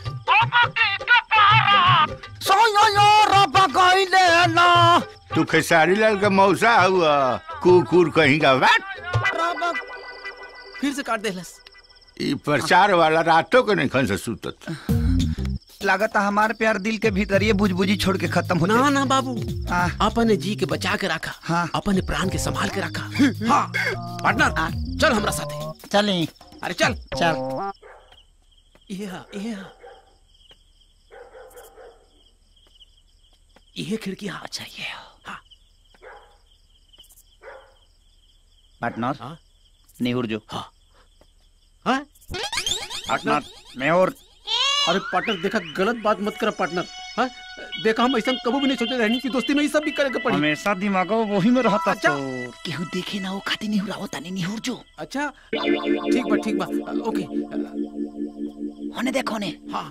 तू खेसारी लाल का मौसा हुआ कुकुर कहीं का बात। फिर से काट दे लस। ई प्रचार वाला रातों के नहीं खन से सुतत। लागत हमारे प्यार दिल के भीतर ये बुझबुझी छोड़ के खत्म हो ना ना बाबू अपने जी के बचा के रखा। हाँ। अपने प्राण के संभाल के रखा। हाँ। पार्टनर चल हमरा साथे। चलें। अरे चल चल। ये खिड़की। हाँ अच्छा ये हाँ। पार्टनर नेहुर जो। हाँ हाँ पार्टनर नेहुर। अरे पार्टनर देखा गलत बात मत कर पार्टनर। हाँ देखा हम ऐसा कभी भी नहीं सोचे रहनी की दोस्ती में ये सब भी करेगा पड़ी। हमेशा दिमाग वही में रहता। अच्छा केहू देखे ना वो खाती नेहुर आवता नहीं नेहुर जो। अच्छा ठीक बा ओके होने देखो ने। हाँ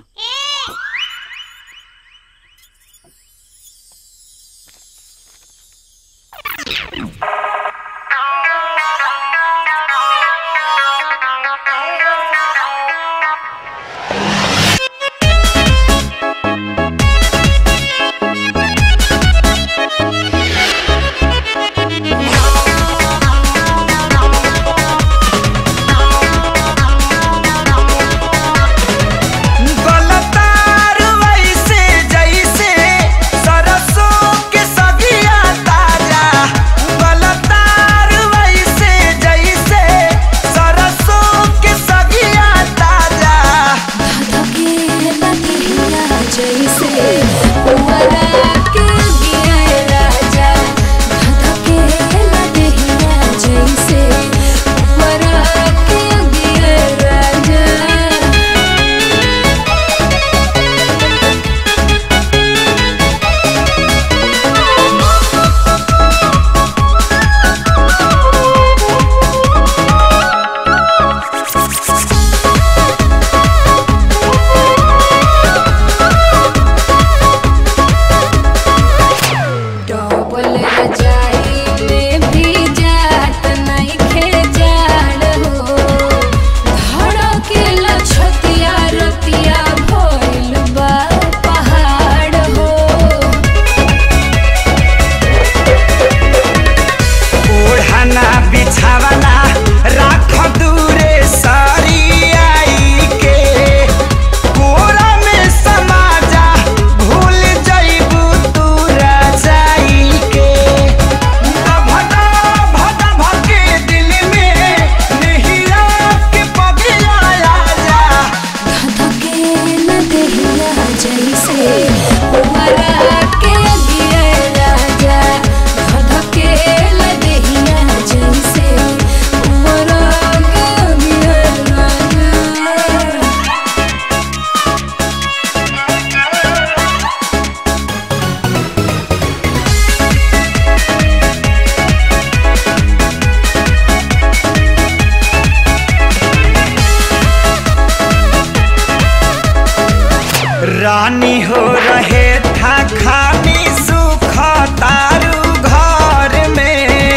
रानी हो रहे था खानी सुख तारू घर में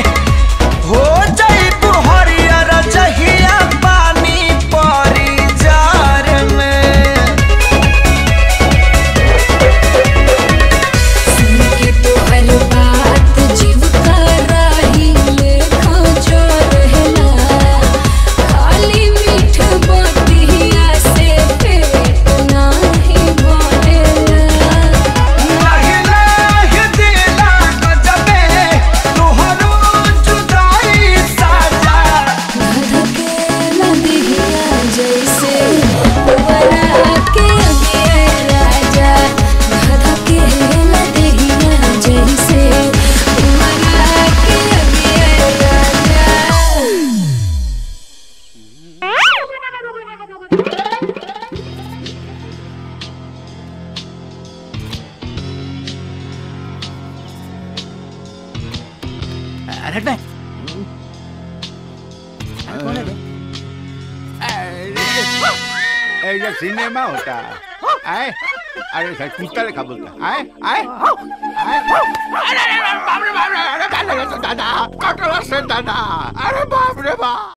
हो जाई हरियर जहिया पानी परी जार में सुन के तोहर बात जीव का राही लेखा जो रहला खाली मीठ बतिया से पेट नाही भरेला ऐसा सिनेमा होता आए अरे सर कुत्ता लेखा बोलता आए आए अरे बाप रे बाप रे अरे दादा कटला से दादा अरे बाप रे बाप